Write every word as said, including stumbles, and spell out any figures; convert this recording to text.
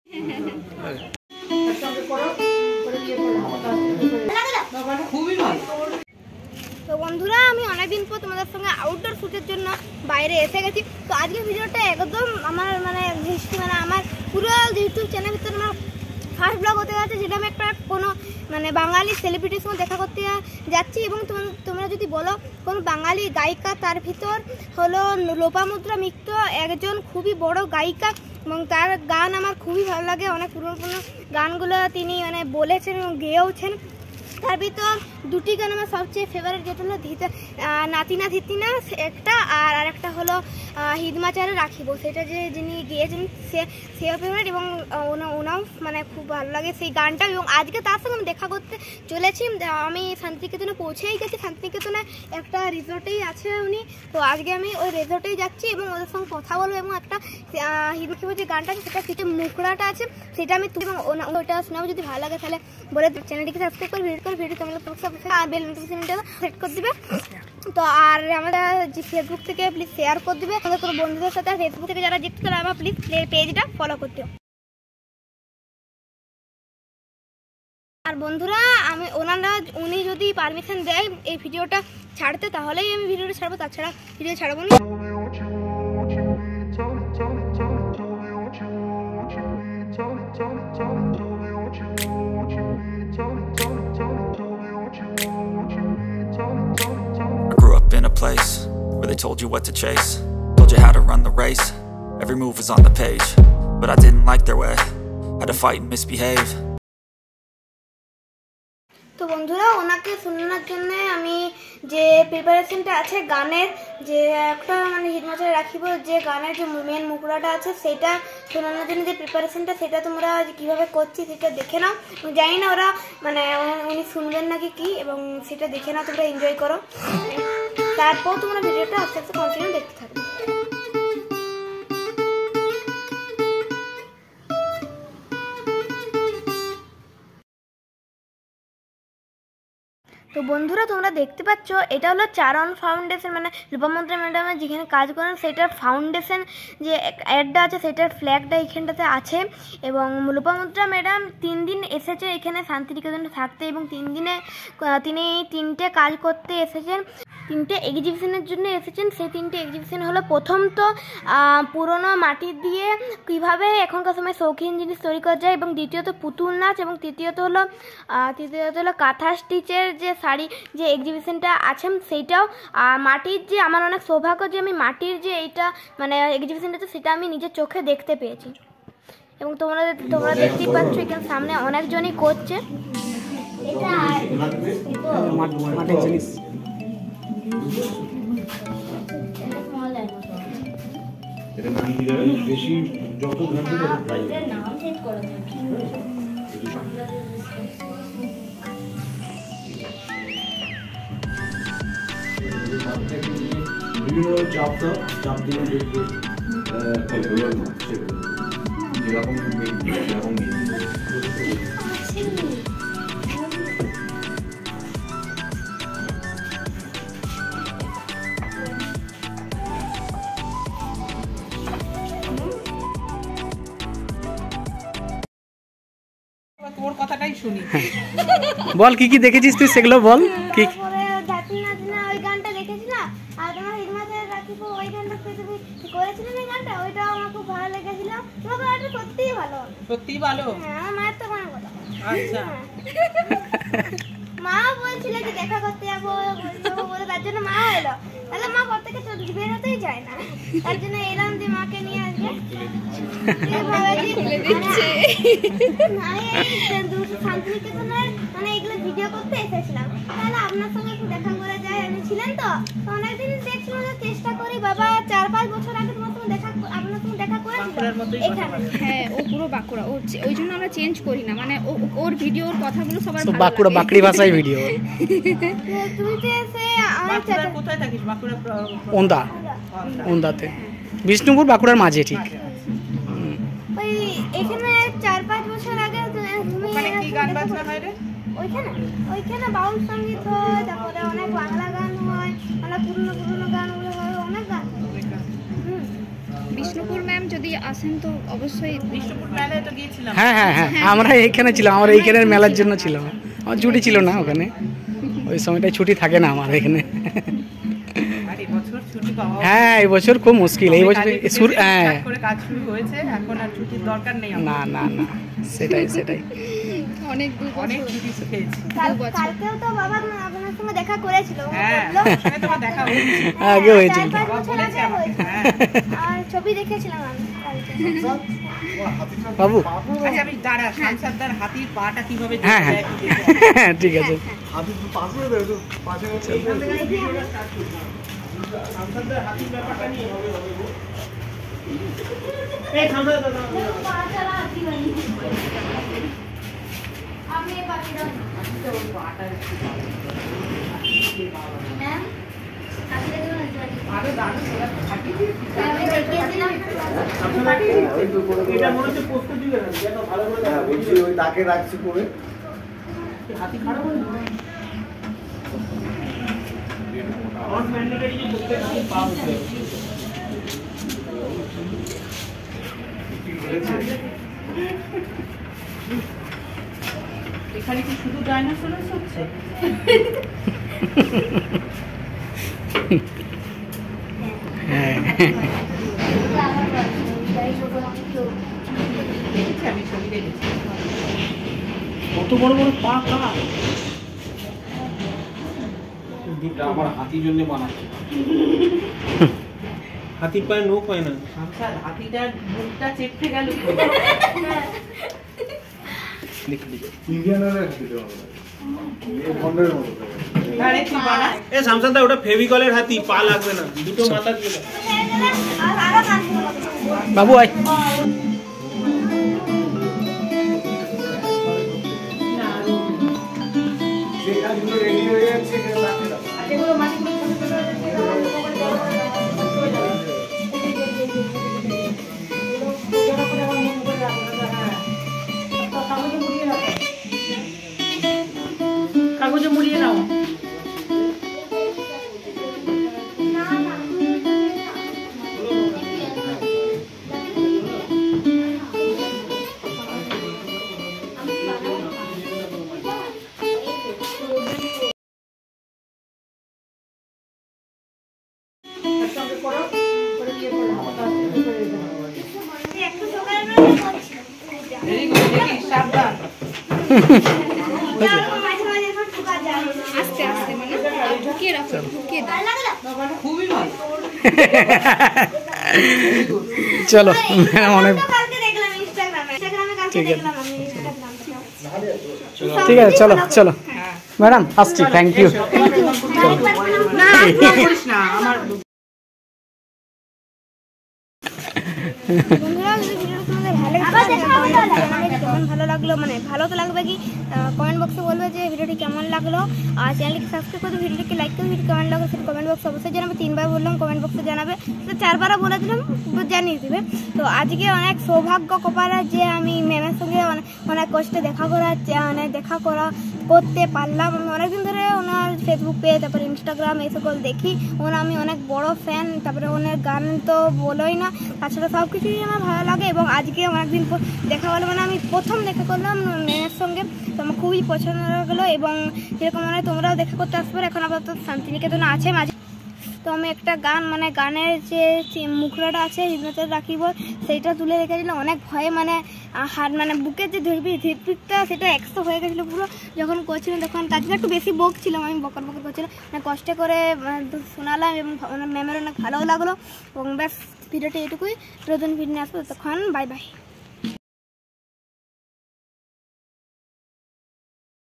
তো বন্ধুরা আমি অনেকদিন পর তোমাদের সঙ্গে আউটডোর শ্যুটের জন্য বাইরে এসে গেছি। তো আজকের ভিডিওটা একদম আমার মানে হিস্ট্রি মানে আমার পুরো ইউটিউব চ্যানেল ভিতরে আমার ফার্স্ট ব্লগ হতে যাচ্ছে, যেটা আমি একটা কোনো মানে বাঙালি সেলিব্রিটির সঙ্গে দেখা করতে যাচ্ছি। এবং তোমরা যদি বলো কোনো বাঙালি গায়িকা, তার ভিতর হলো লোপামুদ্রা মিত্র, একজন খুবই বড় গায়িকা এবং তার গান আমার খুবই ভালো লাগে। অনেক পুরনো পুরনো গানগুলো তিনি মানে বলেছেন এবং গেয়েওছেন। তার ভিতর দুটি গান আমার সবচেয়ে ফেভারিট, যেটা হলো নাতিনা ধিতিনা একটা, আর আরেকটা হলো হিদমাচারে রাখিব, সেটা যে যিনি গেয়েছেন সে সেও ফেভারিট এবং ওনাও মানে খুব ভালো লাগে সেই গানটা। এবং আজকে তার সঙ্গে আমি দেখা করতে চলেছি। আমি শান্তিনিকেতনে পৌঁছেই গেছি, শান্তিনিকেতনে একটা রিসোর্টেই আছে উনি। তো আজকে আমি ওই রিসোর্টেই যাচ্ছি এবং ওদের সঙ্গে কথা বলবো এবং একটা হিদমাখিব যে গানটা আছে সেটা সেটা মুখড়াটা আছে সেটা আমি তুলি এবং ওইটা শোনাবো। যদি ভালো লাগে তাহলে বলে চ্যানেলটিকে সাবস্ক্রাইব করে ভিডিও করে ভিডিও তোমরা বেল নোটিফিকেশনটা সেট করে দিবে। তো আর আমরা যে ফেসবুক থেকে প্লিজ শেয়ার করে দিবে আমাদের কোনো বন্ধুদের সাথে। ফেসবুক থেকে যারা যুক্ত তারা আমার প্লিজ পেজটা ফলো করতে। আর বন্ধুরা আমি ওনারা উনি যদি পারমিশন দেয় এই ভিডিওটা ছাড়তে তাহলেই আমি ভিডিওটা ছাড়বো, তাছাড়া ভিডিও ছাড়বো না। In a place where they told you what to chase, told you how to run the race, every move was on the page, but I didn't like their way, had to fight and misbehave. তো বন্ধুরা ওনাকে শোনানোর জন্য আমি যে প্রিপারেশনটা আছে গানের, যে একটা মানে হিদমাচারে রাখিব যে গানের যে মেন মুখড়াটা আছে সেটা শোনানোর জন্য যে প্রিপারেশনটা সেটা তোমরা কীভাবে করছি সেটা দেখে নাও। জানি না ওরা মানে উনি শুনবেন নাকি কি, এবং সেটা দেখে নাও, তোমরা এনজয় করো। তারপর তোমরা ভিডিওটা আস্তে আস্তে কন্টিনিউ দেখতে থাকবে। তো বন্ধুরা তোমরা দেখতে পাচ্ছ এটা হলো চারণ ফাউন্ডেশন, মানে লোপামুদ্রা ম্যাডামের যেখানে কাজ করেন সেটার ফাউন্ডেশন যে অ্যাডটা আছে সেটার ফ্ল্যাগটা এখানটাতে আছে। এবং লোপামুদ্রা ম্যাডাম তিন দিন এসেছে এখানে শান্তিনিকেতনে থাকতে এবং তিন দিনে তিনি তিনটে কাজ করতে এসেছেন, তিনটে এক্সিবিশনের জন্য এসেছেন। সেই তিনটে এক্সিবিশন হলো প্রথম তো পুরনো মাটি দিয়ে কীভাবে এখনকার সময় শৌখিন জিনিস তৈরি করা যায়, এবং দ্বিতীয়ত পুতুল নাচ, এবং তৃতীয়ত হলো তৃতীয়ত হলো কাঁথা স্টিচের যে শাড়ি যে এক্সিবিশনটা আছে সেইটাও। আর মাটির যে আমার অনেক সৌভাগ্য যে আমি মাটির যে এইটা মানে এক্সিবিশনটা আছে সেটা আমি নিজের চোখে দেখতে পেয়েছি। এবং তোমরা তোমরা দেখতেই পাচ্ছ এখানে সামনে অনেকজনই করছে মাটির জিনিস। বেশি যত ঘন্টা তত প্রাইস বিভিন্ন চাপটা চাপ দিয়ে দেখবে যেরকম যেরকম তোর কথাটাই শুনি। বল কি কি দেখেছিস তুই সেগুলো বল। কি ওই গানটা দেখেছিলাম আর তোমার হিদমাচারে রাখিব ওই গানটা তুমি করেছিলে না, গানটা ওইটা আমার খুব ভালো লেগেছিল। তোমার গানটা সত্যিই ভালো। সত্যিই ভালো? হ্যাঁ আমার মায়ের তো কোনো কথা। আচ্ছা মা বলছিল যে দেখা করতে যাবো বলে তার জন্য মা এলো, তাহলে মা ঘর থেকে বেরোতেই চায় না, তার জন্য এলাম যে মাকে নিয়ে আসবে। শান্তিনিকেতনের মানে এগুলো ভিডিও করতে এসেছিলাম, তাহলে আপনার সঙ্গে একটু দেখা করে যায়। আমি ছিলেন তো অনেকদিন দেখছিলাম চেষ্টা করি, বাবা চার পাঁচ বছর আগে তোমার সঙ্গে দেখা আপনার সঙ্গে দেখা করেছিল এখানে। হ্যাঁ ও পুরো বাঁকুড়া, ওই জন্য আমরা চেঞ্জ করি না, মানে ওর ভিডিও ওর কথাগুলো সবার বাঁকুড়া বাঁকড়ি ভাষায় ভিডিও। তুমি তো এসে কোথায় থাকিস? বাঁকুড়া ওন্দা ওন্দাতে বিষ্ণুপুর বাঁকুড়ার মাঝে ঠিক। ওই এখানে চার পাঁচ বছর আগে তুমি কি গান বাজনা হয় রে ওইখানে? ওইখানে বাউল সঙ্গীত হয়, তারপরে অনেক বাংলা গান হয়, অনেক পুরনো পুরনো গানগুলো হয়, অনেক গান। বিষ্ণুপুর ম্যাম যদি আসেন তো অবশ্যই। বিষ্ণুপুর মেলায় তো গিয়েছিলাম। হ্যাঁ হ্যাঁ হ্যাঁ আমরা এইখানে ছিলাম, আমরা এইখানের মেলার জন্য ছিলাম। আমার ছুটি ছিল না ওখানে, ওই সময়টায় ছুটি থাকে না আমার এখানে। আর এই বছর ছুটি পাওয়া হ্যাঁ এই বছর খুব মুশকিল, এই বছর শুরু হ্যাঁ করে কাজ শুরু হয়েছে, এখন আর ছুটির দরকার নেই। না না না সেটাই সেটাই অনেক দু অনেক বছর ছুটি পেয়েছি। কাল- কালকেও তো বাবা আপনার সঙ্গে দেখা করেছিল, ও হ্যাঁ বললো, সঙ্গে তোমার দেখা হয়েছে। আগে হয়েছিল। চার পাঁচ বছর বলেছে আগে আমাকে, হয়েছিল। হ্যাঁ। আর ছবি দেখেছিলাম আমি কালকে। বাবু আচ্ছা আমি দাঁড়া, সাংসারদার হাতির পাটা কিভাবে হ্যাঁ দেখতে হ্যাঁ যায় একটু দেখে আসি। ঠিক আছে। সাংসদের হাতির ব্যাপারটা নিয়ে হবে হবে গো। আমি এই পাখিটা ম্যাম কাছে দিও না জানি। আরে দাঁড়া, সেটা হাতি দিয়ে আমি দেখিয়েছিলাম। এটা মনে হচ্ছে পোস্ট দিবে না, যেন ভালো করে দেখা বলছি ওই তাকে রাখছি করে হাতি খারাপ হয়ে যাবে। নট ম্যান্ডেটরি যে প্রত্যেক হাতি পা হতে হবে। এখানে কি শুধু ডাইনোসর হচ্ছে? হ্যাঁ দেখেছি আমি, ছবি দেখেছি। কত বড় বড় পা কার? দুটো আমার হাতির জন্য বানাচ্ছি। হাতির পায়ে নোখ হয় না। সাংসার হাতিটার মুখটা চেপে গেল। ইন্ডিয়ানের হাতিটা এই বন্ডের মতো। আরে কি বানা? এ সামসাদা ওটা ফেভিকলের হাতি, পা লাগবে না, দুটো মাথা দিলে। আর আরো কাটবো। বাবু আয়। যে কাজগুলো রেডি হয়ে যাচ্ছে সেগুলো রাখতে দাও। এগুলো মাটিগুলো ছোট ছোট কাগজে মুড়িয়ে নাও। একটু সকালে বেরোলে করছি। ভেরি গুড, দেখি সাবধান। মাঝে মাঝে এরকম ঠুকা যায়। আস্তে আস্তে মানে ঢুকিয়ে রাখো, ঢুকিয়ে দাও। ভালো লাগলো? খুবই ভালো। চলো ম্যাডাম অনেক তো কালকে দেখলাম ইনস্টাগ্রামে। ইনস্টাগ্রামে কালকে ঠিক আছে। দেখলাম আমি ইনস্টাগ্রামে। ঠিক আছে চলো চলো ম্যাডাম আসছি, থ্যাংক ইউ। না করিস না, আমার বন্ধুরা যদি ভিডিওটা তোমাদের ভালো লাগে জানাবে কেমন ভালো লাগলো, মানে ভালো তো লাগবে কি কমেন্ট বক্সে বলবে যে ভিডিওটি কেমন লাগলো। আর চ্যানেলকে সাবস্ক্রাইব করে ভিডিওটিকে লাইক করে ভিডিও কেমন লাগলো সেটা কমেন্ট বক্সে অবশ্যই জানাবে। তিনবার বললাম কমেন্ট বক্সে জানাবে, তো চারবারও বলে দিলাম জানিয়ে দেবে। তো আজকে অনেক সৌভাগ্য কপালে যে আমি ম্যামের সঙ্গে অনেক অনেক কষ্টে দেখা করা মানে দেখা করা করতে পারলাম। আমি অনেকদিন ধরে ওনার ফেসবুক পেজ তারপরে ইনস্টাগ্রাম এই সকল দেখি, ওনার আমি অনেক বড় ফ্যান। তারপরে ওনার গান তো বলোই না, তাছাড়া সব কিছুই আমার ভালো লাগে। এবং আজকে অনেকদিন পর দেখা হলো, মানে আমি প্রথম দেখা করলাম মেয়ের সঙ্গে, তো আমার খুবই পছন্দ হলো। এবং যেরকম মানে তোমরাও দেখা করতে আসবে, এখন আপাতত শান্তিনিকেতন আছে মাঝে। তো আমি একটা গান মানে গানের যে মুখড়াটা আছে হৃদয়তে রাখিব সেইটা তুলে রেখেছিলাম। অনেক ভয়ে মানে হাত মানে বুকের যে ধরবি ধীরপিকটা সেটা একশো হয়ে গেছিলো পুরো যখন করছিলাম, তখন তার জন্য একটু বেশি বকছিলাম, আমি বকর বকর করছিলাম, মানে কষ্ট করে শোনালাম এবং ম্যামের অনেক ভালোও লাগলো। এবং ব্যাস ভিডিওটা এটুকুই, নতুন ভিডিও আসবো, তখন বাই বাই।